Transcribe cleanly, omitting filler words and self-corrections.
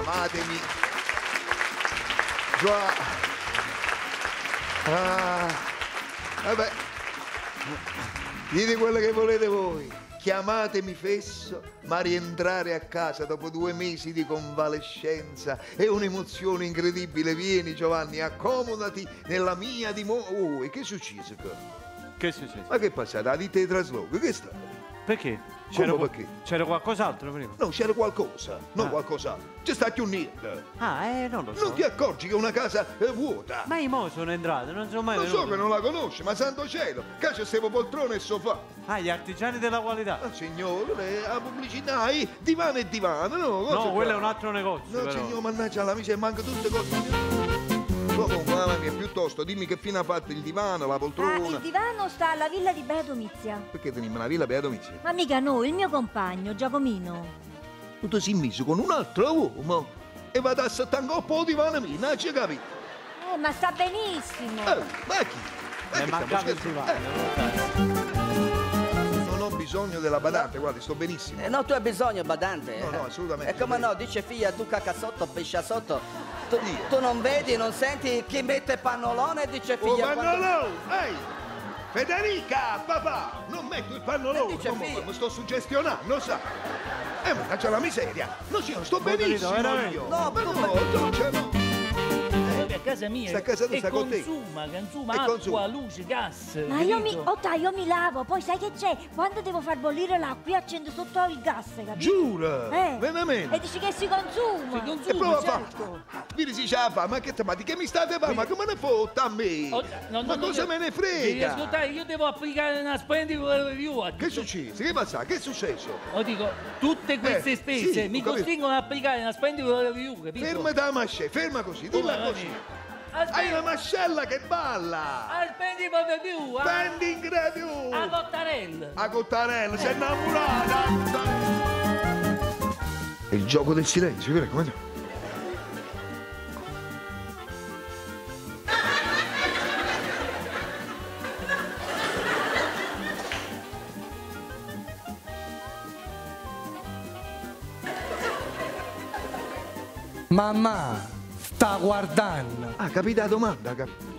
chiamatemi vabbè, dite quello che volete voi, chiamatemi fesso, ma rientrare a casa dopo 2 mesi di convalescenza è un'emozione incredibile. Vieni Giovanni, accomodati nella mia dimora. Oh, e che è successo qua? Che è successo? Ma che è passata? La ditta di trasloco, che sta? Perché? Perché? C'era qualcos'altro prima? No, c'era qualcosa, non qualcos'altro. C'è sta più niente. Non lo so. Non ti accorgi che è una casa vuota? Ma io mo sono entrato, non sono mai Lo venuto. so che non la conosci, ma santo cielo, qua c'è stevo poltrone e sofà. Gli artigiani della qualità. Ma signore, la pubblicità, divano e divano, no? No, quello è un altro negozio. No, però. signore, mannaggia la miseria, manca tutte cose. Comunque, mamma mia, piuttosto, dimmi che fine ha fatto il divano, la poltrona. Il divano sta alla villa di Beato Mizia. Perché teniamo una villa per Domizia? Ma mica no, il mio compagno, Giacomino. Tu ti sei messo con un altro uomo e vado a settare un coppo di divano mio, non ci capito? Ma sta benissimo. Ma chi? È mancato il divano. Non ho bisogno della badante, guardi, sto benissimo. No, tu hai bisogno, badante. No, assolutamente. E come no, dice figlia, tu cacca sotto, pescia sotto. Tu non vedi, non senti chi mette pannolone e dice figlia... Oh, pannolone! Ehi! Federica, papà! Non metto il pannolone! Mi sto suggestionando, sa? Ma c'è la miseria! Non sto benissimo io! No, ma non c'è no! A casa mia sta a casa tua, e sta con te. consuma E acqua, consuma. luce, gas. Ma io capito? mi lavo, poi sai che c'è? Quando devo far bollire l'acqua io accendo sotto il gas, capito? Giura? Veramente? E dici che si consuma. Si consuma, E prova a certo. Vedi si c'ha fa, ma che ma di che mi state fa? Ma come ne fotta a me? Ma cosa me ne Devi frega? ascoltare, io devo applicare una spending review. Che succede? Che passa? Che è successo? Lo dico, tutte queste spese sì, mi ho capito. costringono ad applicare una spending review, capito? Ferma da mascella, ferma così, dilla Come, così. Aspetta. Hai una mascella che balla! Al spending review, Spending review! a Cottarella. A Cottarella, sei innamorata! È il gioco del silenzio, vero? Come no? Mamma, sta guardando. Ah, capita la domanda,